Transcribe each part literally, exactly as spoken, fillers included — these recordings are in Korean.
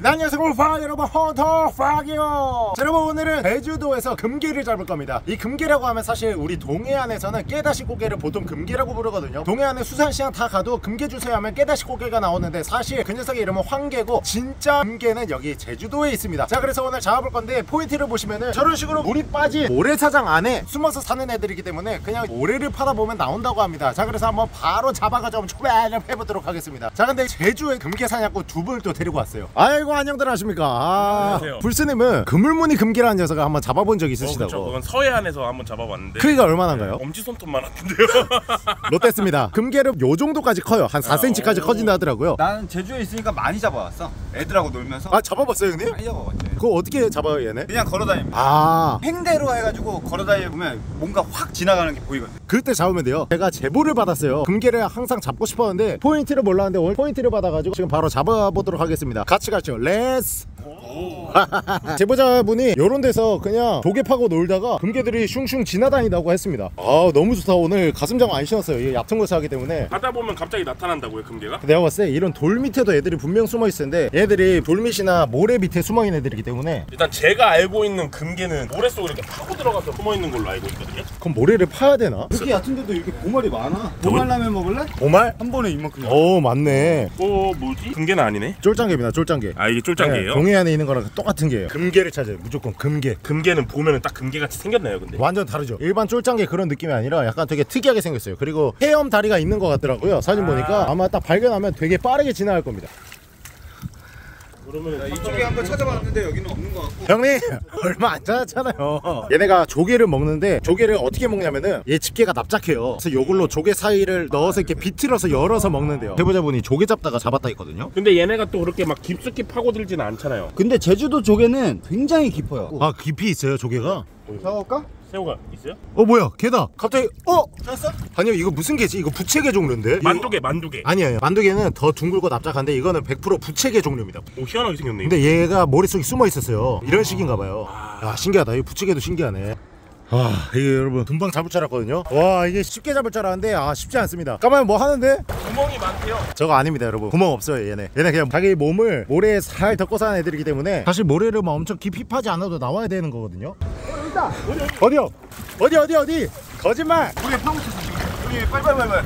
네, 안녕하세요 골파 여러분, 헌터 파기요. 여러분, 오늘은 제주도에서 금게를 잡을 겁니다. 이 금게라고 하면 사실 우리 동해안에서는 깨다시 고개를 보통 금게라고 부르거든요. 동해안에 수산시장 다 가도 금게 주세요 하면 깨다시 고개가 나오는데, 사실 그 녀석의 이름은 황게고 진짜 금게는 여기 제주도에 있습니다. 자, 그래서 오늘 잡아볼 건데, 포인트를 보시면은 저런 식으로 물이 빠진 모래사장 안에 숨어서 사는 애들이기 때문에 그냥 모래를 파다 보면 나온다고 합니다. 자, 그래서 한번 바로 잡아가지고 초배를 해보도록 하겠습니다. 자, 근데 제주에 금게 사냥꾼 두 분을 또 데리고 왔어요. 아이고, 안녕들 하십니까. 아, 안녕하세요. 불스님은 그물무늬 금게라는 녀석을 한번 잡아본 적이 있으시다고. 어, 그쵸. 그건 서해안에서 한번 잡아봤는데 크기가 얼마나인가요? 엄지손톱만 같은데요. 롯데입니다. 금게는 요 정도까지 커요. 한 사 센티미터까지 오. 커진다 하더라고요. 나는 제주에 있으니까 많이 잡아왔어. 애들하고 놀면서. 아, 잡아봤어요 형님? 많이 잡아왔지. 그거 어떻게 잡아요 얘네? 그냥 걸어다닙니다. 아, 횡대로 해가지고 걸어다니면 뭔가 확 지나가는 게 보이거든. 그때 잡으면 돼요. 제가 제보를 받았어요. 금게를 항상 잡고 싶었는데 포인트를 몰랐는데 오늘 포인트를 받아가지고 지금 바로 잡아보도록 하겠습니다. 같이 가죠. 렛츠. 제보자분이 요런 데서 그냥 조개 파고 놀다가 금게들이 슝슝 지나다니다고 했습니다. 아, 너무 좋다. 오늘 가슴장 안 신었어요. 이게 얕은 곳을 하기 때문에. 가다 보면 갑자기 나타난다고요, 금괴가? 내가 봤을 때 이런 돌 밑에도 애들이 분명 숨어 있을 텐데, 얘들이 돌밑이나 모래 밑에 숨어 있는 애들이기 때문에. 일단 제가 알고 있는 금괴는 모래 속으로 이렇게 파고 들어가서 숨어 있는 걸로 알고 있거든요. 그럼 모래를 파야 되나? 이렇게 얕은데도 이렇게 보말이 많아. 보말라면 먹을래? 보말? 한 번에 이만큼. 오, 맞네. 어, 뭐지? 금괴는 아니네. 쫄짱개입니다. 쫄짱개. 아, 이게 쫄짱개예요? 네, 동해안에 있는 거랑 똑같은 게예요. 금게를 찾아요. 무조건 금게. 금괴는 보면은 딱 금괴같이 생겼나요, 근데? 완전 다르죠. 일반 쫄짱개 그런 느낌이 아니라 약간 되게 특이하게 생겼어요. 그리고 헤엄 다리가 있는 것 같더라고요. 사진 아. 보니까 아마 딱 발견하면 되게 빠르게 지나갈 겁니다. 그러면 이쪽에 한번 찾아봤는데 여기는 없는 것 같고. 형님, 얼마 안 지났잖아요. 얘네가 조개를 먹는데, 조개를 어떻게 먹냐면은 얘 집게가 납작해요. 그래서 요걸로 조개 사이를 넣어서 이렇게 비틀어서 열어서 먹는데요. 해보자분이 조개 잡다가 잡았다 했거든요. 근데 얘네가 또 그렇게 막 깊숙이 파고들지는 않잖아요. 근데 제주도 조개는 굉장히 깊어요. 아, 깊이 있어요 조개가? 잡아볼까? 새우가 있어요? 어, 뭐야, 개다. 갑자기 어? 찾았어? 아니요, 이거 무슨 개지? 이거 부채개 종류인데? 만두개, 만두개. 아니에요, 만두개는 더 둥글고 납작한데 이거는 백 퍼센트 부채개 종류입니다. 오, 희한하게 생겼네. 근데 얘가 머릿속에 숨어 있었어요. 이런 식인가 봐요. 야, 신기하다. 이 부채개도 신기하네. 아, 이게 여러분 금방 잡을 줄 알았거든요. 와, 이게 쉽게 잡을 줄 알았는데 아, 쉽지 않습니다. 까마귀 뭐 하는데? 구멍이 많대요. 저거 아닙니다 여러분. 구멍 없어요 얘네. 얘네 그냥 자기 몸을 모래에 살 덮고 사는 애들이기 때문에 사실 모래를 막 엄청 깊이 파지 않아도 나와야 되는 거거든요. 어, 있다. 어디요? 어디 어디 어디? 거짓말. 우리 파고 있어 지금. 우리 빨빨빨빨.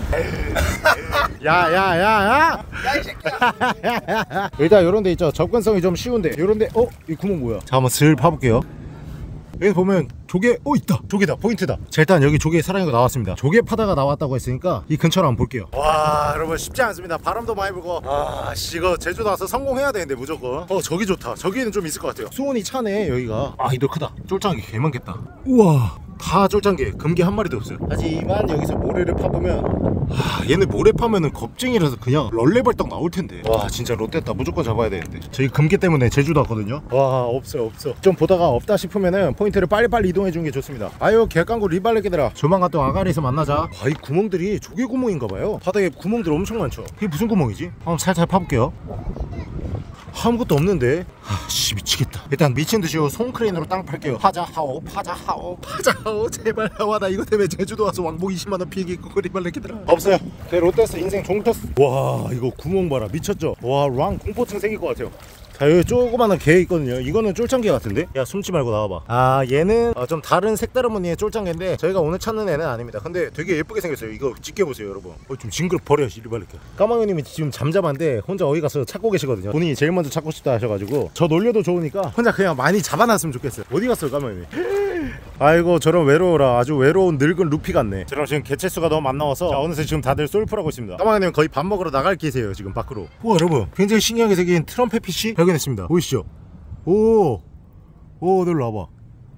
야야야야. 야이 새끼야. 일단 요런 데 있죠. 접근성이 좀 쉬운데 요런 데. 어? 이 구멍 뭐야? 자, 한번 슬 파볼게요. 여기 보면 조개, 어, 있다. 조개다. 포인트다. 자, 일단 여기 조개 살아있는 거 나왔습니다. 조개 파다가 나왔다고 했으니까 이 근처로 한번 볼게요. 와, 여러분 쉽지 않습니다. 바람도 많이 불고. 아, 씨, 이거 제주도 와서 성공해야 되는데 무조건. 어, 저기 좋다. 저기는 좀 있을 것 같아요. 수온이 차네 여기가. 아, 이도 크다. 쫄짱이 개 많겠다. 우와, 다 쫄짱개. 금게 한 마리도 없어요. 하지만 여기서 모래를 파보면, 아, 얘네 모래 파면은 겁쟁이라서 그냥 럴레벌떡 나올 텐데. 와, 진짜 롯데다. 무조건 잡아야 되는데. 저희 금게 때문에 제주도 왔거든요. 와, 없어요 없어. 좀 보다가 없다 싶으면은 포인트를 빨리빨리 이동해 주는 게 좋습니다. 아유, 개깡구 리발레끼들아, 조만간 또 아가리에서 만나자. 아, 이 구멍들이 조개 구멍인가 봐요. 바닥에 구멍들 엄청 많죠. 이게 무슨 구멍이지? 한번 살살 파볼게요. 아무것도 없는데. 아씨, 미치겠다. 일단 미친듯이 손크레인으로 땅 팔게요. 파자하오 파자하오 파자하오. 제발 나와. 나 이거 때문에 제주도 와서 왕복 이십만 원 피해기 있고 리발레끼들아. 없어요. 제 롯데스 인생 종터스. 와, 이거 구멍 봐라. 미쳤죠? 와, 랑 공포증 생길 것 같아요. 자, 여기 조그마한 개 있거든요. 이거는 쫄짱개 같은데? 야, 숨지 말고 나와봐. 아, 얘는 어, 좀 다른 색다른 무늬의 쫄짱개인데 저희가 오늘 찾는 애는 아닙니다. 근데 되게 예쁘게 생겼어요. 이거 찢겨보세요 여러분. 어, 좀 징그럽 버려 이리발리까. 까망이님이 지금 잠잠한데 혼자 어디 가서 찾고 계시거든요. 본인이 제일 먼저 찾고 싶다 하셔가지고 저 놀려도 좋으니까 혼자 그냥 많이 잡아놨으면 좋겠어요. 어디 갔어요 까망이님? 아이고, 저런 외로워라. 아주 외로운 늙은 루피 같네. 저랑 지금 개체수가 너무 안 나와서 자, 어느새 지금 다들 솔프라고 있습니다. 까망이님 거의 밥 먹으러 나갈 기세요 지금 밖으로. 우와, 여러분 굉장히 신기하게 생긴 트럼펫 피쉬 발견했습니다. 보이시죠? 오, 오, 놀러 와봐.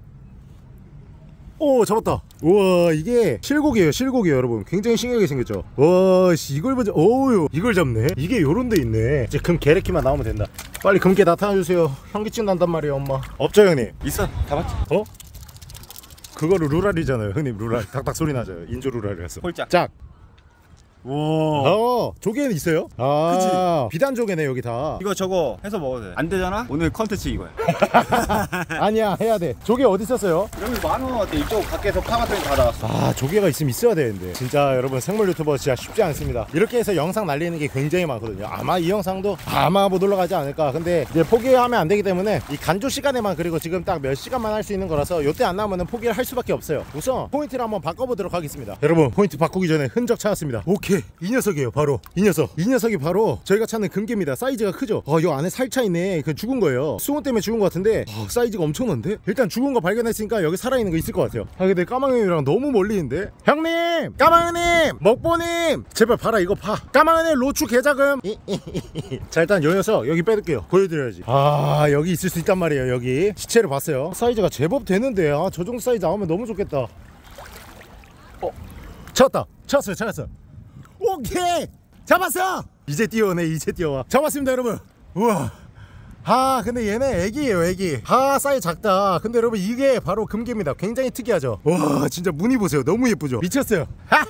오, 잡았다. 우와, 이게 실고기예요. 실고기예요 여러분. 굉장히 신기하게 생겼죠. 와, 씨, 이걸 보자. 오우, 이걸 잡네. 이게 요런 데 있네. 이제 금 게레키만 나오면 된다. 빨리 금게 나타나주세요. 현기증 난단 말이에요 엄마. 없죠 형님? 있어. 다 봤지? 어? 그거를 루랄이잖아요 형님. 루랄 닥닥 소리 나죠. 인조 루랄이라서. 홀짝. 짝. 와. 어 조개는 있어요? 아 비단 조개네 여기 다. 이거 저거 해서 먹어도 돼. 안 되잖아? 오늘 컨텐츠 이거야. 아니야 해야 돼. 조개 어디 있었어요? 여기 만원 같아. 이쪽 밖에서 파마터니 다 나왔어. 아 조개가 있으면 있어야 되는데 진짜 여러분 생물 유튜버 진짜 쉽지 않습니다. 이렇게 해서 영상 날리는 게 굉장히 많거든요. 아마 이 영상도 아마 못 올라가지 않을까. 근데 이제 포기하면 안 되기 때문에 이 간조 시간에만 그리고 지금 딱 몇 시간만 할 수 있는 거라서 요때 안 나오면 포기를 할 수밖에 없어요. 우선 포인트를 한번 바꿔보도록 하겠습니다. 여러분 포인트 바꾸기 전에 흔적 찾았습니다. 오케이 이 녀석이에요. 바로 이 녀석. 이 녀석이 바로 저희가 찾는 금괴입니다. 사이즈가 크죠? 어, 요 안에 살차 있네. 그 죽은 거예요. 수온 때문에 죽은 것 같은데 어, 사이즈가 엄청난데? 일단 죽은 거 발견했으니까 여기 살아있는 거 있을 것 같아요. 아 근데 까망이랑 너무 멀리 있는데? 형님! 까망이님! 먹보님! 제발 봐라 이거 봐. 까망이님 로추 계좌금. 자 일단 요 녀석 여기 빼둘게요. 보여드려야지. 아 여기 있을 수 있단 말이에요. 여기 시체를 봤어요. 사이즈가 제법 되는데 아, 저 정도 사이즈 나오면 너무 좋겠다. 어 찾았다. 찾았어요. 찾았어. 오케이 잡았어. 이제 뛰어오네. 이제 뛰어와. 잡았습니다 여러분. 우와. 아 근데 얘네 애기예요 애기. 아 사이즈 작다. 근데 여러분 이게 바로 금괴입니다. 굉장히 특이하죠. 와 진짜 무늬 보세요. 너무 예쁘죠. 미쳤어요.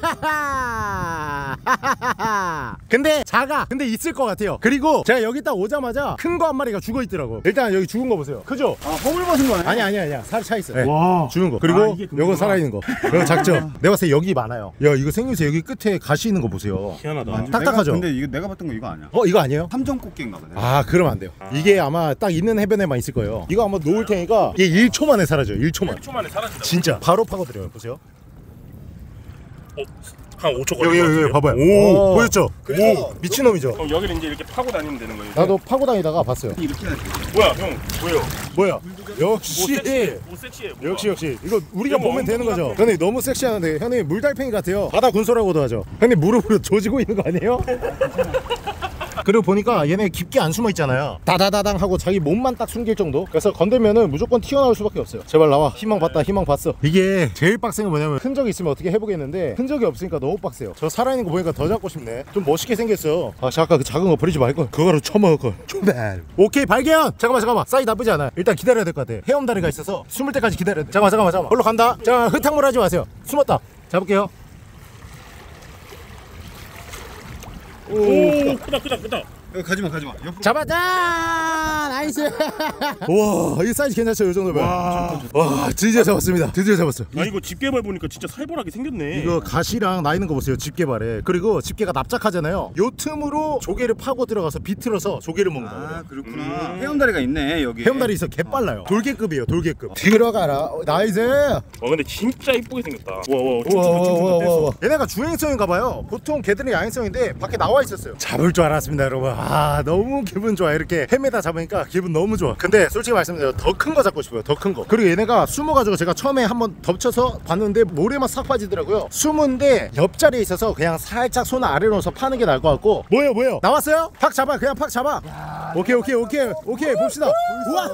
근데 작아. 근데 있을 것 같아요. 그리고 제가 여기 딱 오자마자 큰 거 한 마리가 죽어 있더라고. 일단 여기 죽은 거 보세요. 크죠? 아 허물 벗은 거네. 아니 아니 아니야. 살이 차 있어. 네. 와. 죽은 거. 그리고 아, 이게 금괴구나. 요거 살아있는 거. 이거 작죠? 내가 봤을 때 여기 많아요. 야 이거 생김새 여기 끝에 가시 있는 거 보세요. 희한하다. 아니, 딱딱하죠? 내가, 근데 이거 내가 봤던 거 이거 아니야? 어 이거 아니에요? 함정꽃게인가 보네. 아 그러면 안 돼요. 이게 아마 딱 있는 해변에만 있을 거예요. 이거 한번 놓을 테니까 이게 일 초 만에 사라져요. 일 초만. 일 초 만에 사라진다. 진짜 바로 파고들어요. 보세요. 어, 한 오 초 여기 걸릴 것 여기 여기 같은데요? 봐봐요. 오. 오 보였죠? 그래서 오 미친놈이죠? 그럼 여기를 이제 이렇게 파고 다니면 되는 거예요. 나도 파고 다니다가 봤어요. 이렇게 해야지. 뭐야 형 뭐예요? 뭐야? 역시 오 섹시해. 뭐야? 역시 역시 이거 우리가 이거 보면 되는 거죠. 엉뚱하네. 형님 너무 섹시하는데 형님 물달팽이 같아요. 바다 군소라고도 하죠. 형님 무릎으로 조지고 있는 거 아니에요? 그리고 보니까 얘네 깊게 안 숨어 있잖아요. 다다다당 하고 자기 몸만 딱 숨길 정도. 그래서 건들면은 무조건 튀어나올 수밖에 없어요. 제발 나와. 희망 봤다. 희망 봤어. 이게 제일 빡센 건 뭐냐면 흔적이 있으면 어떻게 해보겠는데 흔적이 없으니까 너무 빡세요. 저 살아있는 거 보니까 더 잡고 싶네. 좀 멋있게 생겼어. 아 잠깐 그 작은 거 버리지 말걸. 그거로 처먹을걸. 조발. 오케이 발견. 잠깐만 잠깐만. 사이즈 나쁘지 않아. 일단 기다려야 될 것 같아. 헤엄다리가 있어서 숨을 때까지 기다려야 돼. 잠깐만 잠깐만 잠깐만. 걸로 간다. 자 흙탕물 하지 마세요. 숨었다. 잡을게요. 오 크다 크다 크다. 여기 가지마 가지마. 옆으로. 잡았다. 나이스. 와 이 사이즈 괜찮죠? 이 정도면. 와, 와 드디어 잡았습니다. 드디어 잡았어. 아 이거 집게발 보니까 진짜 살벌하게 생겼네. 이거 가시랑 나 있는 거 보세요. 집게발에. 그리고 집게가 납작하잖아요. 요 틈으로 조개를 파고 들어가서 비틀어서 조개를 먹는 거예요. 아 그렇구나. 헤엄다리가 있네 여기. 헤엄다리 있어. 개빨라요. 돌개급이에요. 돌개급. 들어가라. 어, 나이스. 와 근데 진짜 이쁘게 생겼다. 와와 우와우와우와. 얘네가 주행성인가 봐요. 보통 개들은 야행성인데 밖에 나와 있었어요. 잡을 줄 알았습니다 여러분. 아 너무 기분 좋아. 이렇게 헤매다 잡으니까 기분 너무 좋아. 근데 솔직히 말씀드려요. 더 큰 거 잡고 싶어요. 더 큰 거. 그리고 얘네가 숨어가지고 제가 처음에 한번 덮쳐서 봤는데 모래만 싹 빠지더라고요. 숨은데 옆자리에 있어서 그냥 살짝 손 아래로 넣어서 파는 게 나을 것 같고. 뭐예요 뭐예요? 나왔어요? 팍 잡아. 그냥 팍 잡아. 오케이 오케이 오케이 오케이 봅시다. 우와.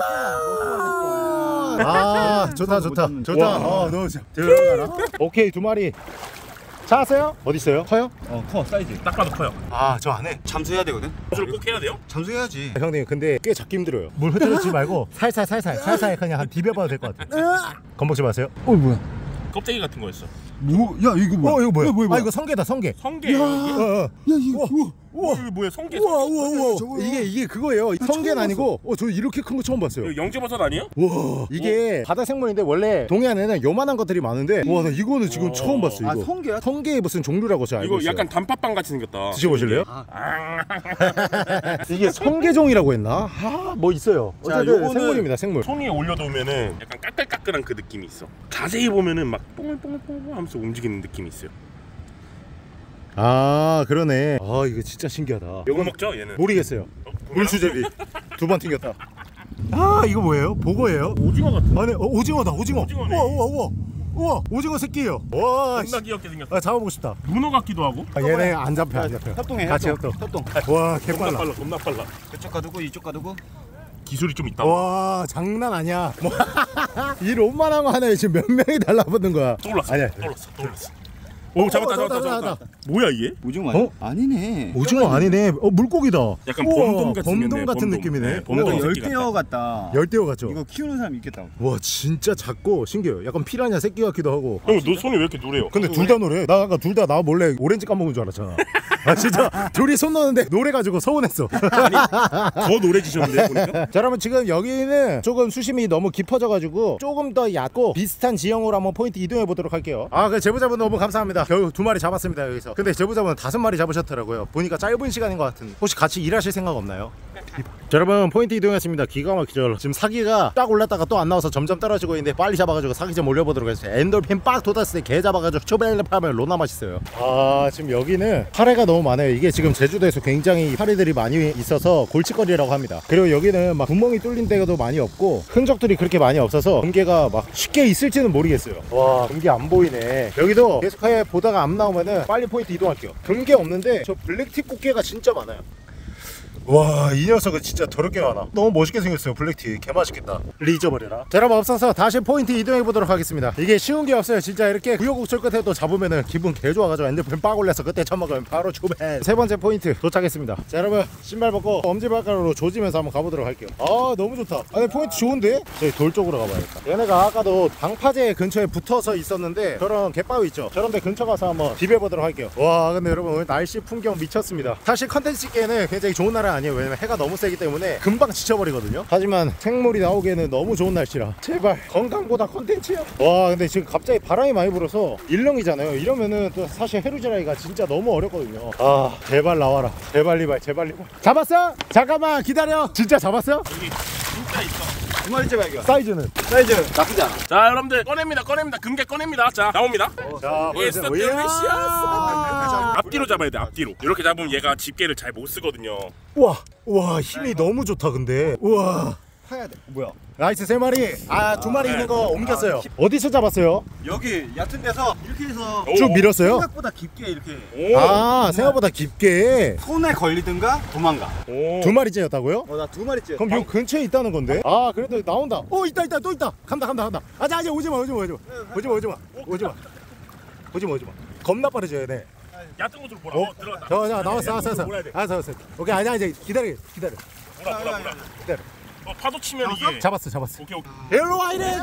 아 좋다 좋다 좋다. 어 너무 좋아. 들어가라. 오케이 두 마리. 찾았어요? 어디 있어요? 커요? 어커 사이즈. 딱 봐도 커요. 아 저 안에. 잠수해야 되거든. 잠수를 꼭 해야 돼요? 잠수해야지. 형님 근데 꽤 잡기 힘들어요. 물 흐트러지지 말고 살살 살살 살살 그냥 한 비벼봐도 될 것 같아요. 겁먹지 마세요. 어 뭐야? 껍데기 같은 거였어. 뭐? 야 이거 뭐야? 어 이거 뭐야? 야, 뭐야, 뭐야? 아 이거 성게다 성게. 성게. 어, 이게? 어. 야 이거 우와. 우와 이거 뭐야 성게. 우와 성게. 우와 우와. 저거요. 이게 이게 그거예요. 성게는 처음 아니고 어 저 이렇게 큰 거 처음 봤어요. 이거 영재버섯 아니에요? 와 이게 바다 생물인데 원래 동해안에는 요만한 것들이 많은데 와 나 이거는 지금 와. 처음 봤어 이거. 아 성게야? 성게의 무슨 종류라고 제가 알고 이거 있어요. 약간 단팥빵 같이 생겼다. 드셔보실래요? 아. 이게 성게종이라고 했나? 아뭐 있어요. 자, 어쨌든 요거는 생물입니다 생물. 손 위에 올려놓으면은 약간 까끌까끌한 그 느낌이 있어. 자세히 보면은 막 뽕글뽕글뽕글 하면서 움직이는 느낌이 있어요. 아 그러네. 아 이거 진짜 신기하다. 요거 먹죠 얘는. 모르겠어요. 어, 물수제비 두 번 튕겼다. 아 이거 뭐예요? 보고예요? 오징어 같은. 아니 어, 오징어다 오징어. 오징어네. 우와 우와 우와 우와 오징어 새끼예요. 와 겁나 씨. 귀엽게 생겼어. 아 잡아보고 싶다. 문어 같기도 하고. 아, 얘네 안 잡혀 안 잡혀. 협동해 같이 협동. 협동. 협동. 와 겁나 개빨라. 빨라 겁나 빨라. 그쪽 가두고 이쪽 가두고. 기술이 좀 있다. 와 장난 아니야. 이 롬만한 거 하나에 지금 몇 명이 달라붙는 거야. 떠올랐어. 아니야. 떠올랐어. 떠올랐어. 오 잡았다 어, 잡았다 잡았다, 잡았다. 잡았다. 뭐야 이게? 오징어 어? 아니네. 오징어 아니네. 어 물고기다. 약간 우와, 범돔 같은 범돔 생겼네, 같은 범돔. 느낌이네. 네, 범돔. 우와, 열- 열대어 같다. 열대어 같죠. 이거 키우는 사람 있겠다. 와 진짜 작고 신기해요. 약간 피라냐 새끼 같기도 하고. 형 너 손이 왜 이렇게 누래요? 근데 둘 다 노래. 나 아까 둘 다 나 몰래 오렌지 까먹은 줄 알았잖아. 아 진짜 둘이 손 넣는데 노래가지고 서운했어. 더 노래지셨는데 보니까? 자 여러분 지금 여기는 조금 수심이 너무 깊어져가지고 조금 더 얕고 비슷한 지형으로 한번 포인트 이동해 보도록 할게요. 아 그 제보자분 너무 감사합니다. 겨우 두 마리 잡았습니다 여기서. 근데 제보자분 다섯 마리 잡으셨더라고요. 보니까 짧은 시간인 것 같은. 혹시 같이 일하실 생각 없나요? 자 여러분 포인트 이동했습니다. 기가 막히죠. 지금 사기가 딱 올랐다가 또 안 나와서 점점 떨어지고 있는데 빨리 잡아가지고 사기 좀 올려보도록 하겠습니다. 엔돌핀 빡 돋았을 때 개 잡아가지고 초벨레 파면 로나 맛있어요. 아 지금 여기는 파래가 너무 많아요. 이게 지금 제주도에서 굉장히 파래들이 많이 있어서 골칫거리라고 합니다. 그리고 여기는 막 구멍이 뚫린 데도 많이 없고 흔적들이 그렇게 많이 없어서 금괴가 막 쉽게 있을지는 모르겠어요. 와 금괴 안 보이네. 여기도 계속해 보다가 안 나오면은 빨리 포인트 이동할게요. 금괴 없는데 저 블랙팁 꽃게가 진짜 많아요. 와 이 녀석은 진짜 더럽게 많아. 너무 멋있게 생겼어요. 블랙티 개맛있겠다. 잊어버려라. 자 여러분 없어서 다시 포인트 이동해 보도록 하겠습니다. 이게 쉬운 게 없어요. 진짜 이렇게 구역국절 끝에 또 잡으면은 기분 개 좋아가지고 핸드폰 빡 올려서 그때 처먹으면 바로 주벤. 세 번째 포인트 도착했습니다. 자 여러분 신발 벗고 엄지발가락으로 조지면서 한번 가보도록 할게요. 아 너무 좋다. 아니 포인트 좋은데? 저희 돌 쪽으로 가봐야겠다. 얘네가 아까도 방파제 근처에 붙어서 있었는데 저런 갯바위 있죠. 저런 데 근처 가서 한번 비벼보도록 할게요. 와 근데 여러분 오늘 날씨 풍경 미쳤습니다. 사실 컨텐츠 찍기에는 굉장히 좋은 날은 아니에요. 왜냐면 해가 너무 세기 때문에 금방 지쳐버리거든요. 하지만 생물이 나오기에는 너무 좋은 날씨라 제발 건강보다 컨텐츠요. 와 근데 지금 갑자기 바람이 많이 불어서 일렁이잖아요. 이러면은 또 사실 해루지라이가 진짜 너무 어렵거든요. 아 제발 나와라. 제발 리발 제발 리발. 잡았어? 잠깐만 기다려. 진짜 잡았어? 여기 진짜 있어. 두 마리째 발견. 사이즈는? 사이즈 나쁘지 않아. 자 여러분들 꺼냅니다 꺼냅니다 금괴 꺼냅니다. 자 나옵니다. 자 예스 보여주세요. 델리시아스. 이야. 앞뒤로 잡아야 돼 앞뒤로. 이렇게 잡으면 얘가 집게를 잘 못 쓰거든요. 우와 우와 힘이 너무 좋다 근데. 우와 파야 돼. 뭐야? 나이스 세 마리. 아 두 마리 네. 있는 거 옮겼어요. 어디서 잡았어요? 여기 얕은 데서 이렇게 해서 오. 쭉 밀었어요? 생각보다 깊게 이렇게 오. 아 생각보다 깊게. 손에 걸리든가 도망가. 오. 두 마리째였다고요? 어 나 두 마리째. 그럼 요 근처에 있다는 건데? 아 그래도 나온다. 어 있다 있다 또 있다. 간다 간다 간다. 아자 아자 오지마 오지마 오지마 오지마 오지마 오지마 오지마 오지마. 겁나 빠르죠 얘네. 얕은 곳으로 보라. 어? 어, 들어갔다. 저, 저 나왔어 나왔어 나왔어. 몰아야 돼. 알았어 알았어. 오케이 아니야 이제 기다려 기다려 보라 보라 보라. 기다려. 어 파도 치면 이게. 잡았어 잡았어. 오케이 오케이. 일로 와 이래.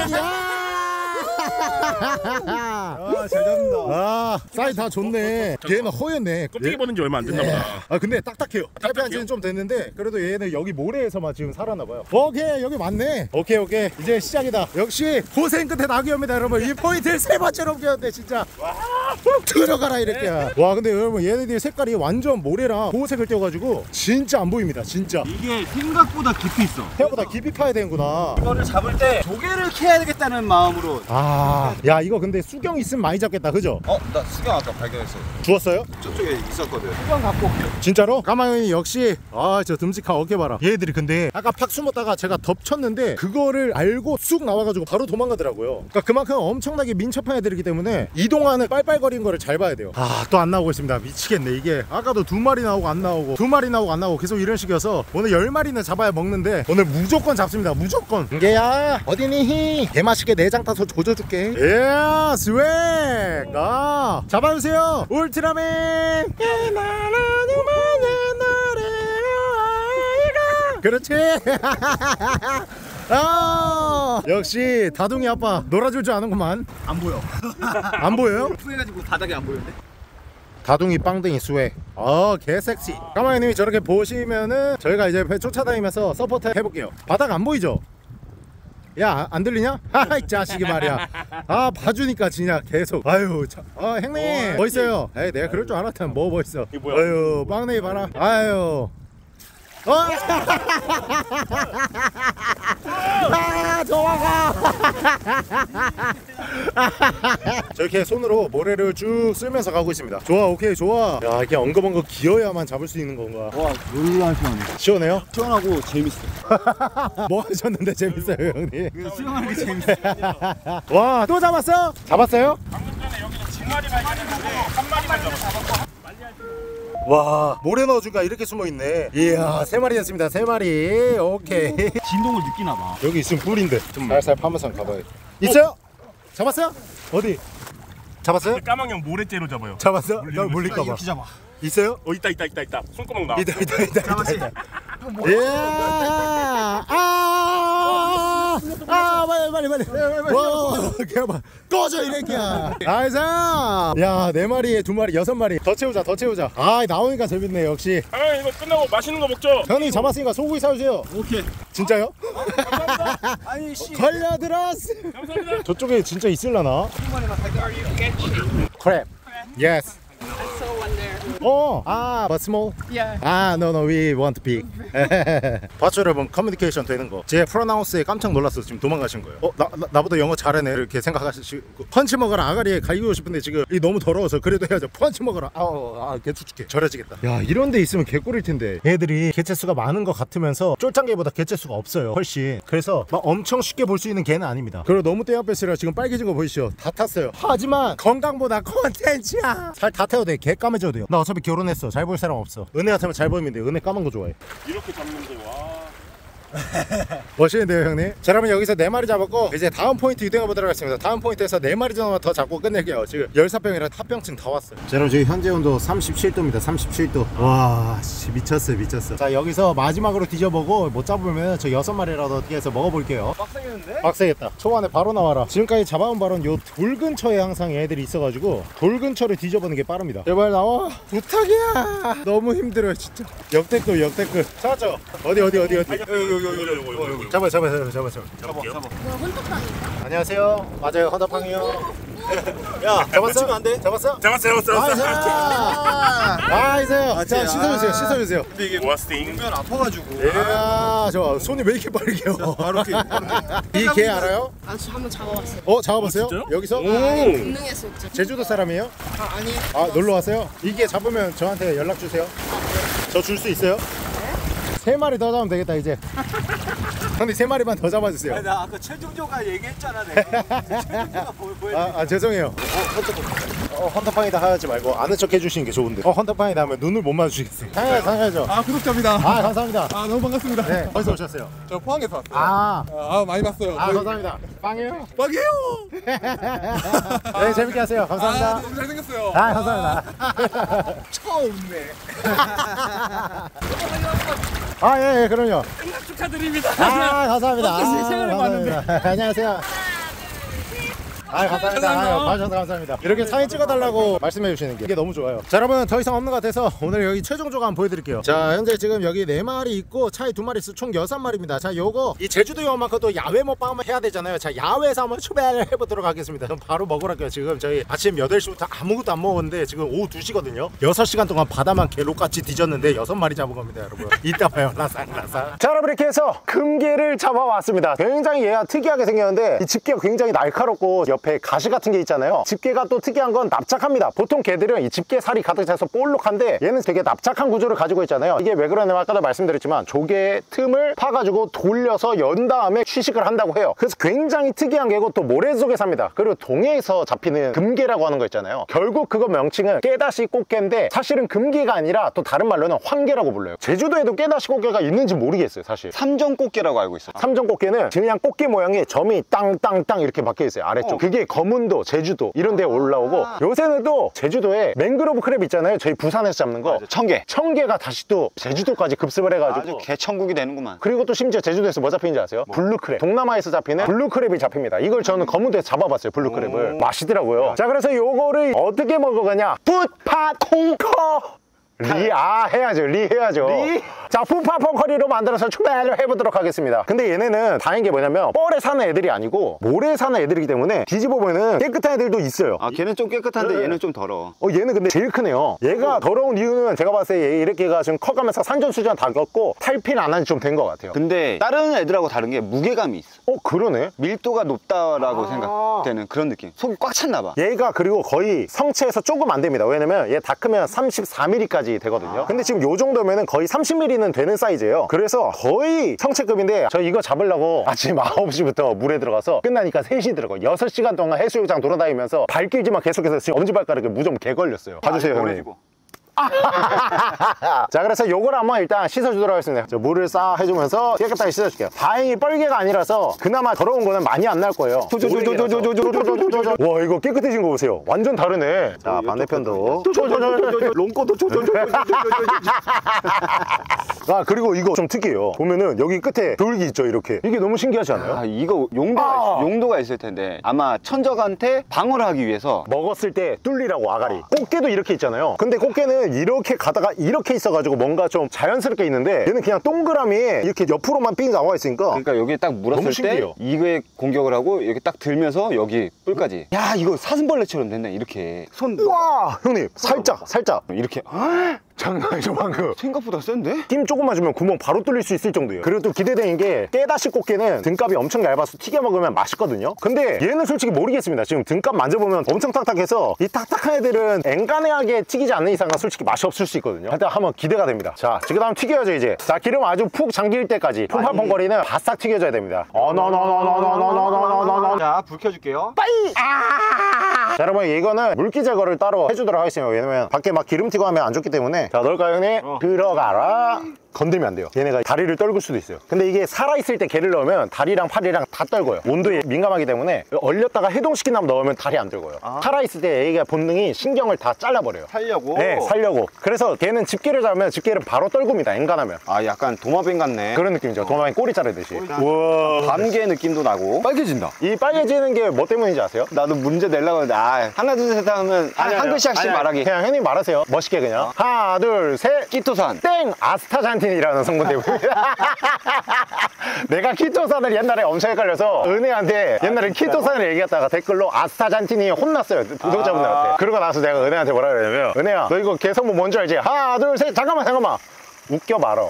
아잘 잡는다. 아 사이 다 좋네. 얘는 허였네. 껍데기 버는 지 얼마 안 됐나 보다. 아 근데 딱딱해요. 탈피한 지는 좀 됐는데 그래도 얘는 여기 모래에서만 지금 살았나 봐요. 오케이 여기 맞네. 오케이 오케이 이제 시작이다. 역시 고생 끝에 낙이옵니다 여러분. 이 포인트를 세 번째로 옮겼는데 진짜 들어가라 이렇게. 와 근데 여러분 얘네들 색깔이 완전 모래랑 보호색을 띄워가지고 진짜 안 보입니다 진짜. 이게 생각보다 깊이 있어. 생각보다 깊이 파야 되는구나. 이거를 잡을 때 조개를 캐야 되겠다는 마음으로. 아, 야 이거 근데 수경 있으면 많이 잡겠다, 그죠? 어 나 수경 아까 발견했어. 주웠어요? 저쪽에 있었거든. 수경 갖고 올게. 진짜로? 까마귀 역시 아 저 듬직한 어깨 봐라. 얘들이 근데 아까 팍 숨었다가 제가 덮쳤는데 그거를 알고 쑥 나와가지고 바로 도망가더라고요. 그러니까 그만큼 엄청나게 민첩한 애들이기 때문에 이동하는 빨빨거리는 거를 잘 봐야 돼요. 아 또 안 나오고 있습니다. 미치겠네 이게. 아까도 두 마리 나오고 안 나오고 두 마리 나오고 안 나오고 계속 이런 식이어서 오늘 열 마리는 잡아야 먹는데 오늘 무조건 잡습니다. 무조건. 은개야 어디니? 개맛있게 내장 따서 조져줄게. 예 스웩. 아 잡아주세요 울트라맨. 그렇지. 아 역시 다둥이 아빠 놀아줄 줄 아는구만. 안 보여. 안 보여요? 후해가지고 바닥에 안 보이는데? 다둥이 빵댕이 스웩. 어 개섹시. 까마귀님이 저렇게 보시면은 저희가 이제 배 쫓아다니면서 서포트 해볼게요. 바닥 안 보이죠? 야 안 들리냐? 하이 자식이 말이야. 아 봐주니까 진짜 계속. 아유 참. 아 형님 멋있어요. 에이 내가 그럴 줄 알았다면 뭐 멋있어. 이게 뭐야? 아유 빵댕이 봐라. 아유 어! 아 좋아가. 저렇게 손으로 모래를 쭉 쓸면서 가고 있습니다. 좋아 오케이 좋아. 야 이렇게 엉금엉금 기어야만 잡을 수 있는 건가. 와 놀라 시원해. 시원해요? 시원하고 재밌어. 뭐 하셨는데 재밌어요 형님? 수영하는 게 재밌어. 와 또 잡았어? 잡았어요? 방금 전에 여기서 두 마리 발견했는데 한 마리만 잡았어. 와 모래 넣어주니까 이렇게 숨어있네. 이야 세 마리 됐습니다. 세 마리. 오케이. 진동을 느끼나 봐. 여기 있으면 꿀인데 좀 살살 파면서 가봐요. 있어요? 잡았어요? 어디? 잡았어요? 까망형 모래째로 잡아요. 잡았어? 나 물릴까봐. 이렇게 잡아. 있어요? 어 있다 있다 있다 있다. 손구멍 나와. 있다 있다 있다 있다 있다. 예! 아! 아, 빨리 빨리 빨리. 와, 개봐. 꺼져 이 새끼야. 나이스! 야, 네 마리에 두 마리, 여섯 마리. 더 채우자, 더 채우자. 아, 나오니까 재밌네 역시. 아 이거 끝나고 맛있는 거 먹죠. 형님 잡았으니까 소고기 사주세요. 오케이. 진짜요? 아니 씨. 걸려들었어. 감사합니다. 저쪽에 진짜 있을라나? 크랩. Yes. I saw one there. 어, 아, but small. Yeah. 아, no, no, we want big. 봤죠, 여러분? 커뮤니케이션 되는 거. 제 프로나운스에 깜짝 놀랐어. 지금 도망가신 거예요. 어, 나, 나 나보다 영어 잘하네. 이렇게 생각하시고 펀치 먹어라. 아가리에 갈기고 싶은데 지금 이 너무 더러워서 그래도 해야죠. 펀치 먹어라. 아우, 아, 개추측해. 절여지겠다. 야, 이런 데 있으면 개꿀일 텐데. 애들이 개체 수가 많은 것 같으면서 쫄짱개보다 개체 수가 없어요. 훨씬. 그래서 막 엄청 쉽게 볼 수 있는 개는 아닙니다. 그리고 너무 떼약볕이라 지금 빨개진 거 보이시죠? 다 탔어요. 하지만 건강보다 콘텐츠야. 살 다 태워도 돼. 개 까매져도 돼요. 나 어차피 결혼했어. 잘 볼 사람 없어. 은혜 같으면 잘 보이면 돼. 은혜 까만 거 좋아해. 이렇게 잡는데 와. 멋있는데요 형님? 자 여러분 여기서 네 마리 잡았고 이제 다음 포인트 이동해 보도록 하겠습니다. 다음 포인트에서 네 마리 정도만 더 잡고 끝낼게요. 지금 열사병이라 합병증 다 왔어요. 자 여러분 지금 현재 온도 삼십칠 도입니다 삼십칠 도. 와 씨, 미쳤어요 미쳤어. 자 여기서 마지막으로 뒤져보고 못 잡으면 저 여섯 마리라도 어떻게 해서 먹어볼게요. 빡세겠는데? 빡세겠다. 초반에 바로 나와라. 지금까지 잡아온 바로는 요 돌 근처에 항상 애들이 있어가지고 돌 근처를 뒤져보는 게 빠릅니다. 제발 나와 부탁이야. 너무 힘들어요 진짜. 역대급 역대급. 찾았죠? 어디 어디 어디 어디. 여기 여기 여기 여기 여기. 잡아 잡아 잡아 잡아 잡아. 잡을게요. 안녕하세요. 맞아요 허다팡이요. 야 잡았어? 안 돼? 잡았어? 잡았어요 잡았어요. 나이스. 나이스. 자 씻어주세요 씻어주세요. 근데 이게 고아스팅. 보면 아파가지고. 야 좋아. 손이 왜 이렇게 빠르게요? 바로 이렇게. 이 개 알아요? 아, 저 한번 잡아봤어요. 어 잡아봤어요? 어, 진짜요? 여기서? 오. 본능했었죠. 제주도 사람이에요? 아, 아니에요. 아 놀러 왔어요? 이게 잡으면 저한테 연락 주세요. 저 줄 수 있어요? 세 마리 더 잡으면 되겠다 이제. 형님 세 마리만 더 잡아주세요. 아니, 나 아까 최종조가 얘기했잖아 내가. 최종조가 뭐 뭐. 아, 아 죄송해요. 어, 헌터팡. 어, 헌터팡이다 하지 말고 아는 척 해주시는 게 좋은데. 어, 헌터팡이다 하면 눈을 못 마주치겠어요. 당연히 당연하죠. 아 구독자입니다. 아 감사합니다. 아 너무 반갑습니다. 네, 어디서 오셨어요? 저 포항에서 왔어요. 아, 아 많이 봤어요. 아 저희- 감사합니다. 빵이에요. 빵이에요. 네, 재밌게 하세요. 아 감사합니다. 너무 잘생겼어요. 아, 감사합니다. 처음네. 아, 예, 예, 그럼요. 축하드립니다. 아, 감사합니다. 아, 세상을 감사합니다. 안녕하세요. 아 감사합니다. 아유, 봐주셔서 감사합니다. 이렇게 사진 찍어달라고 말씀해 주시는 게 이게 너무 좋아요. 자 여러분 더 이상 없는 것 같아서 오늘 여기 최종 조각 한번 보여드릴게요. 자 현재 지금 여기 네 마리 있고 차에 두 마리 있어 총 여섯 마리입니다. 자 요거 이 제주도 영만큼 또 야외 먹방 한번 해야 되잖아요. 자 야외에서 한번 출발을 해보도록 하겠습니다. 그럼 바로 먹으러 갈게요. 지금 저희 아침 여덟 시부터 아무것도 안 먹었는데 지금 오후 두 시거든요 여섯 시간 동안 바다만 개록같이 뒤졌는데 여섯 마리 잡은 겁니다 여러분. 이따 봐요. 라상라상. 자 여러분 이렇게 해서 금게를 잡아왔습니다. 굉장히 얘가 특이하게 생겼는데 이 집게가 굉장히 날카롭고 옆에 가시 같은 게 있잖아요. 집게가 또 특이한 건 납작합니다. 보통 개들은 이 집게 살이 가득 차서 볼록한데 얘는 되게 납작한 구조를 가지고 있잖아요. 이게 왜 그러냐면 아까도 말씀드렸지만 조개 틈을 파가지고 돌려서 연 다음에 취식을 한다고 해요. 그래서 굉장히 특이한 개고 또 모래 속에 삽니다. 그리고 동해에서 잡히는 금게라고 하는 거 있잖아요. 결국 그거 명칭은 깨다시 꽃게인데 사실은 금게가 아니라 또 다른 말로는 황게라고 불러요. 제주도에도 깨다시 꽃게가 있는지 모르겠어요 사실. 삼전꽃게라고 알고 있어. 삼전꽃게는 그냥 꽃게 모양의 점이 땅땅땅 이렇게 박혀 있어요 아래쪽. 어. 그게 검은도 제주도 이런 데에 올라오고 아. 요새는 또 제주도에 맹그로브 크랩 있잖아요. 저희 부산에서 잡는 거. 맞아, 청게. 청게가 다시 또 제주도까지 급습을 해가지고. 아주 개천국이 되는구만. 그리고 또 심지어 제주도에서 뭐 잡히는지 아세요? 블루크랩. 동남아에서 잡히는 블루크랩이 잡힙니다. 이걸 저는 검은도에서 잡아봤어요 블루크랩을. 맛있더라고요. 자 그래서 요거를 어떻게 먹어가냐. 풋파 콩커 리, 아, 해야죠. 리 해야죠. 리? 자, 푸파펑 커리로 만들어서 출발을 해보도록 하겠습니다. 근데 얘네는 다행인 게 뭐냐면 뻘에 사는 애들이 아니고 모래에 사는 애들이기 때문에 뒤집어 보면은 깨끗한 애들도 있어요. 아 걔는 좀 깨끗한데 네. 얘는 좀 더러워. 어, 얘는 근데 제일 크네요. 얘가 더러운 이유는 제가 봤을 때 얘 이렇게가 지금 커가면서 산전수전 다 겪고 탈피는 안 한 지 좀 된 것 같아요. 근데 다른 애들하고 다른 게 무게감이 있어. 어, 그러네. 밀도가 높다라고 아. 생각되는 그런 느낌. 속이 꽉 찼나 봐. 얘가 그리고 거의 성체에서 조금 안 됩니다. 왜냐면 얘 다 크면 삼십사 밀리미터까지 되거든요. 근데 지금 요 정도면은 거의 삼십 밀리미터는 되는 사이즈예요. 그래서 거의 성체급인데 저 이거 잡으려고 아침 아홉 시부터 물에 들어가서 끝나니까 세 시 들어가고 여섯 시간 동안 동안 해수욕장 돌아다니면서 발길질만 계속해서 지금 엄지발가락에 무좀 개 걸렸어요. 봐주세요 형님. 아, 아, 자, 그래서 요걸 한번 일단 씻어주도록 하겠습니다. 저 물을 싹 해주면서 깨끗하게 씻어줄게요. 다행히 뻘개가 아니라서 그나마 더러운 거는 많이 안 날 거예요. 와, 이거 깨끗해진 거 보세요. 완전 다르네. 자, 반대편도. 롱코도 아, 그리고 이거 좀 특이해요. 보면은 여기 끝에 돌기 있죠, 이렇게. 이게 너무 신기하지 않아요? 아, 이거 용도가, 아! 용도가 있을 텐데 아마 천적한테 방어를 하기 위해서. 먹었을 때 뚫리라고, 아가리. 꽃게도 이렇게 있잖아요. 근데 꽃게는 이렇게 가다가 이렇게 있어가지고 뭔가 좀 자연스럽게 있는데 얘는 그냥 동그라미 이렇게 옆으로만 삥 나와 있으니까. 그러니까 여기에 딱 물었을 너무 때 신기해요. 이거에 공격을 하고 이렇게 딱 들면서 여기 뿔까지. 야, 이거 사슴벌레처럼 됐네. 이렇게 손 와, 형님 살짝 살짝 이렇게. 장난 아니죠 방금. 생각보다 센데? 힘 조금만 주면 구멍 바로 뚫릴 수 있을 정도예요. 그리고 또 기대되는 게 깨다시 꽃게는 등갑이 엄청 얇아서 튀겨 먹으면 맛있거든요. 근데 얘는 솔직히 모르겠습니다. 지금 등갑 만져보면 엄청 탁탁해서 이 탁탁한 애들은 앵간하게 튀기지 않는 이상은 솔직히 맛이 없을 수 있거든요. 일단 한번 기대가 됩니다. 자, 지금 다음 튀겨야죠 이제. 자, 기름 아주 푹 잠길 때까지 퐁팡퐁거리는 바싹 튀겨줘야 됩니다. 어너너너너너너너너너너. 자, 불 켜줄게요. 빠이! 아! 자, 여러분 이거는 물기 제거를 따로 해주도록 하겠습니다. 왜냐면 밖에 막 기름 튀고 하면 안 좋기 때문에. 자, 넣을까요 형님? 어. 들어가라. 건들면 안 돼요. 얘네가 다리를 떨굴 수도 있어요. 근데 이게 살아있을 때 개를 넣으면 다리랑 팔이랑 다 떨궈요. 온도에 민감하기 때문에 얼렸다가 해동시킨 다음 넣으면 다리 안 떨궈요. 아. 살아있을 때 애가 본능이 신경을 다 잘라버려요. 살려고? 네, 살려고. 그래서 걔는 집게를 잡으면 집게를 바로 떨굽니다. 앵간하면. 아, 약간 도마뱀 같네. 그런 느낌이죠. 도마뱀 꼬리 자르듯이. 우와. 밤개 느낌도 나고. 빨개진다. 이 빨개지는 게 뭐 때문인지 아세요? 나도 문제 내려고 했는데, 아, 하나 둘 셋 하면 한, 한 글씨씩 아니, 아니, 말하기. 그냥 형님 말하세요. 멋있게 그냥. 어? 하나 둘 셋. 키토산. 땡! 아스타잔틴이라는 성분 때문에. 내가 키토산을 옛날에 엄청 헷갈려서 은혜한테 옛날에 키토산을 얘기했다가 댓글로 아스타잔틴이 혼났어요. 구독자분들한테. 아. 그러고 나서 내가 은혜한테 뭐라 그러냐면, 은혜야 너 이거 개성분 뭔지 알지? 하나 둘 셋. 잠깐만 잠깐만. 웃겨 말어.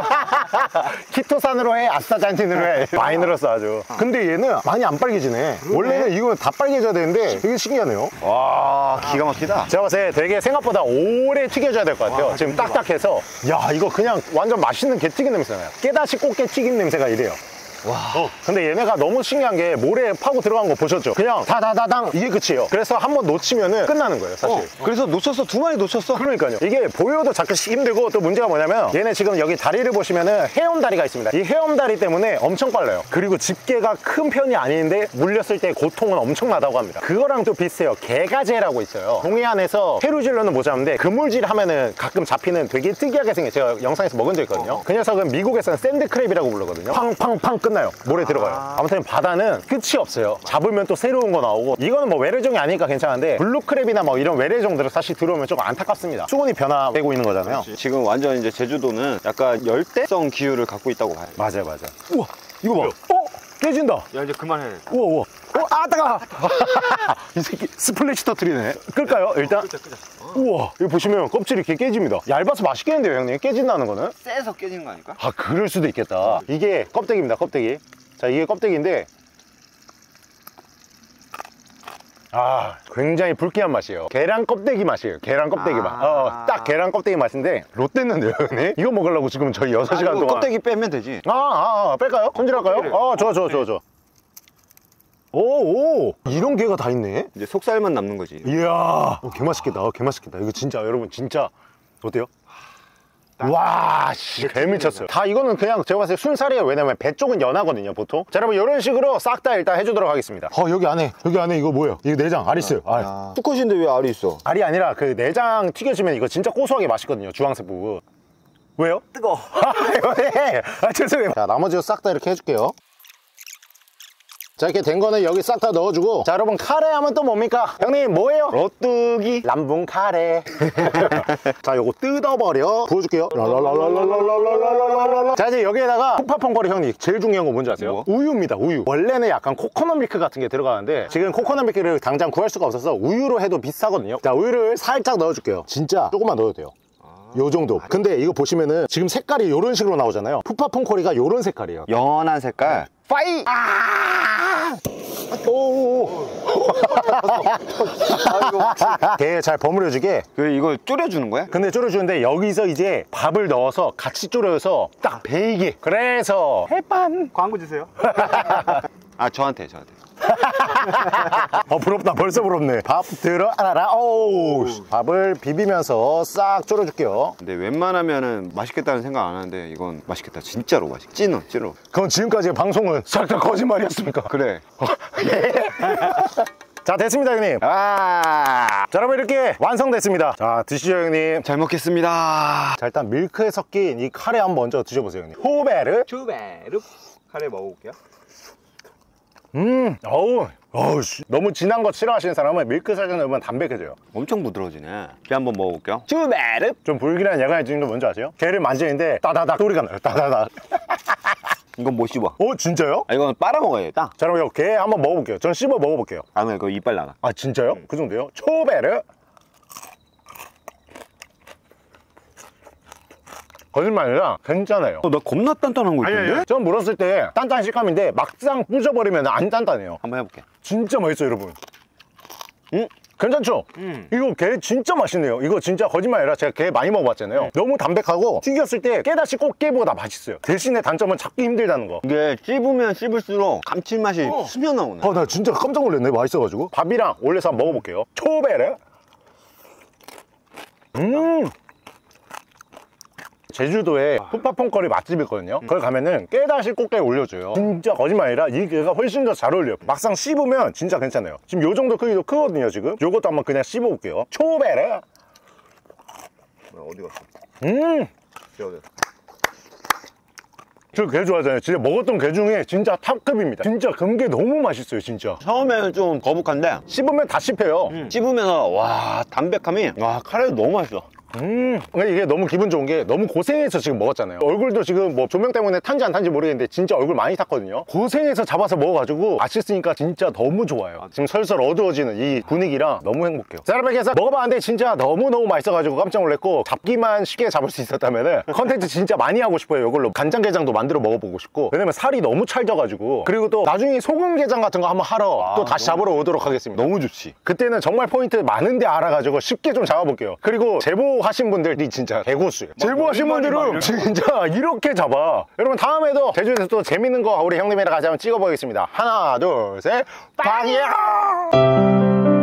키토산으로 해, 아스타잔틴으로 해. 많이 늘었어 아주. 근데 얘는 많이 안 빨개지네. 그러네. 원래는 이거는 다 빨개져야 되는데 되게 신기하네요. 와, 기가 막히다. 제가 봤을 때 되게 생각보다 오래 튀겨줘야 될 것 같아요. 와, 지금 딱딱해서. 야, 이거 그냥 완전 맛있는 게튀긴 냄새 나요. 깨다시 꽃게 튀긴 냄새가 이래요. 와. 어, 근데 얘네가 너무 신기한 게 모래에 파고 들어간 거 보셨죠? 그냥 다다다당 이게 끝이에요. 그래서 한번 놓치면은 끝나는 거예요 사실. 어, 그래서 놓쳤어. 두 마리 놓쳤어. 그러니까요. 이게 보여도 잡기 힘들고 또 문제가 뭐냐면 얘네 지금 여기 다리를 보시면은 헤엄다리가 있습니다. 이 헤엄다리 때문에 엄청 빨라요. 그리고 집게가 큰 편이 아닌데 물렸을 때 고통은 엄청나다고 합니다. 그거랑 또 비슷해요. 개가재라고 있어요. 동해안에서 페루질로는 못 잡는데 그물질 하면은 가끔 잡히는 되게 특이하게 생겨. 제가 영상에서 먹은 적 있거든요. 어. 그 녀석은 미국에서는 샌드크랩이라고 부르거든요. 팡팡팡 끝나요. 물에 들어가요. 아... 아무튼 바다는 끝이 없어요. 잡으면 또 새로운 거 나오고. 이거는 뭐 외래종이 아니니까 괜찮은데 블루크랩이나 뭐 이런 외래종들은 사실 들어오면 조금 안타깝습니다. 수온이 변화되고 있는 거잖아요. 그렇지. 지금 완전 이제 제주도는 약간 열대성 기후를 갖고 있다고 봐요. 맞아요 맞아요. 우와 이거 봐. 어? 깨진다. 야, 이제 그만해. 우와 우와. 어, 아 따가. 이 새끼 스플래시 터뜨리네. 끌까요 일단? 끄자, 끄자. 어. 우와 여기 보시면 껍질이 이렇게 깨집니다. 얇아서 맛있겠는데요 형님? 깨진다는 거는? 세서 깨지는 거 아닐까? 아 그럴 수도 있겠다. 이게 껍데기입니다 껍데기. 자, 이게 껍데기인데 아 굉장히 불쾌한 맛이에요. 계란 껍데기 맛이에요. 계란 껍데기 아... 맛. 어, 딱 계란 껍데기 맛인데 롯데는데요 형님? 이거 먹으려고 지금 저희 여섯 시간 동안 껍데기 빼면 되지. 아, 아, 아 뺄까요? 손질할까요? 아 좋아 좋아 좋아 좋아. 오, 오 이런 게가 다 있네. 이제 속살만 남는 거지. 이야 어, 개맛있겠다. 어, 개맛있겠다. 이거 진짜 여러분 진짜 어때요? 와, 씨, 개미쳤어요. 다 이거는 그냥 제가 봤을 때 순살이에요. 왜냐면 배 쪽은 연하거든요, 보통. 자, 여러분, 이런 식으로 싹 다 일단 해주도록 하겠습니다. 어, 여기 안에, 여기 안에 이거 뭐예요? 이거 내장, 알 있어요. 알. 아. 수컷인데 왜 알이 있어? 알이 아니라 그 내장 튀겨지면 이거 진짜 고소하게 맛있거든요, 주황색 부분. 왜요? 뜨거워. 아, 죄송해요. 자, 나머지도 싹 다 이렇게 해줄게요. 자, 이렇게 된 거는 여기 싹 다 넣어주고. 자, 여러분 카레 하면 또 뭡니까? 형님 뭐예요? 롯뚜기 람붕 카레. 자, 요거 뜯어버려. 부어줄게요. 랄랄랄랄랄랄랄랄랄랄랄. 자, 이제 여기에다가 푸파펑거리 형님 제일 중요한 거 뭔지 아세요? 뭐? 우유입니다. 우유. 원래는 약간 코코넛 밀크 같은 게 들어가는데 지금 코코넛 밀크를 당장 구할 수가 없어서 우유로 해도 비싸거든요. 자, 우유를 살짝 넣어줄게요. 진짜 조금만 넣어도 돼요. 요 정도. 근데 이거 보시면은 지금 색깔이 요런 식으로 나오잖아요. 푸파퐁코리가 요런 색깔이에요. 연한 색깔. 파이! 아! 오! 게 잘 버무려지게. 그 이걸 졸여주는 거야? 근데 졸여주는데 여기서 이제 밥을 넣어서 같이 졸여서 딱 베이게. 그래서 햇반 광고 주세요. 아, 저한테 저한테. 어 부럽다. 벌써 부럽네. 밥 들어 알아라. 오 밥을 비비면서 싹 졸여줄게요. 근데 웬만하면은 맛있겠다는 생각 안 하는데 이건 맛있겠다. 진짜로 맛있. 찐어, 찐어. 그럼 지금까지의 방송은 싹 다 거짓말이었습니까? 그래. 자 됐습니다 형님. 아, 자 여러분 이렇게 완성됐습니다. 자 드시죠 형님. 잘 먹겠습니다. 자 일단 밀크에 섞인 이 카레 한번 먼저 드셔보세요 형님. 호베르. 추베르. 카레 먹어볼게요. 음 어우 어우 씨. 너무 진한 거 싫어하시는 사람은 밀크 살짝 넣으면 담백해져요. 엄청 부드러워지네. 게 한번 먹어볼게요. 추베르. 좀 불길한 야간의 주인공 뭔지 아세요? 개를 만지는데 따다닥 소리가 나요. 따다닥. 이건 못 씹어. 어 진짜요? 아, 이건 빨아먹어야겠다. 자 그럼 개 한번 먹어볼게요. 전 씹어 먹어볼게요. 아, 그거 이빨 나가. 아 진짜요? 그 정도요? 초베르. 거짓말 아니라 괜찮아요. 어, 나 겁나 단단한 거 있던데? 아니, 전 물었을 때 단단한 식감인데 막상 부셔버리면 안 단단해요. 한번 해볼게. 진짜 맛있어요 여러분. 응? 괜찮죠? 음. 이거 게 진짜 맛있네요. 이거 진짜 거짓말 아니라 제가 게 많이 먹어봤잖아요. 너무 담백하고 튀겼을 때 깨다시 꽃게보다 맛있어요. 대신에 단점은 잡기 힘들다는 거. 이게 씹으면 씹을수록 감칠맛이 스며 나오네. 어, 나 진짜 깜짝 놀랐네. 맛있어가지고. 밥이랑 올려서 한번 먹어볼게요. 초베르. 음. 제주도에 푸파퐁거리 맛집이 있거든요. 거기 가면은 깨다시 꽃게 올려줘요. 진짜 거짓말 아니라 이 게가 훨씬 더 잘 어울려요. 막상 씹으면 진짜 괜찮아요. 지금 요 정도 크기도 크거든요 지금. 요것도 한번 그냥 씹어볼게요. 초베르. 어디 갔어? 음. 저 게 좋아하잖아요. 진짜 먹었던 게 중에 진짜 탑급입니다. 진짜 금게 너무 맛있어요 진짜. 처음에는 좀 거북한데 씹으면 다 씹혀요. 음. 씹으면서 와 담백함이 와 카레도 너무 맛있어. 음 이게 너무 기분 좋은 게 너무 고생해서 지금 먹었잖아요. 얼굴도 지금 뭐 조명 때문에 탄지 안 탄지 모르겠는데 진짜 얼굴 많이 탔거든요. 고생해서 잡아서 먹어가지고 맛있으니까 진짜 너무 좋아요. 지금 설설 어두워지는 이 분위기랑 너무 행복해요. 자 여러분 그래서 먹어봤는데 진짜 너무너무 맛있어가지고 깜짝 놀랐고 잡기만 쉽게 잡을 수 있었다면은 컨텐츠 진짜 많이 하고 싶어요. 이걸로 간장게장도 만들어 먹어보고 싶고, 왜냐면 살이 너무 찰져가지고. 그리고 또 나중에 소금게장 같은 거 한번 하러 아, 또 다시 너무... 잡으러 오도록 하겠습니다. 너무 좋지. 그때는 정말 포인트 많은데 알아가지고 쉽게 좀 잡아볼게요. 그리고 제보하신 분들이 진짜 개고수예요. 제보하신 분들은 진짜 이렇게 잡아. 여러분 다음에도 제주에서 또 재밌는 거 우리 형님이랑 같이 한번 찍어보겠습니다. 하나 둘 셋 빵이야.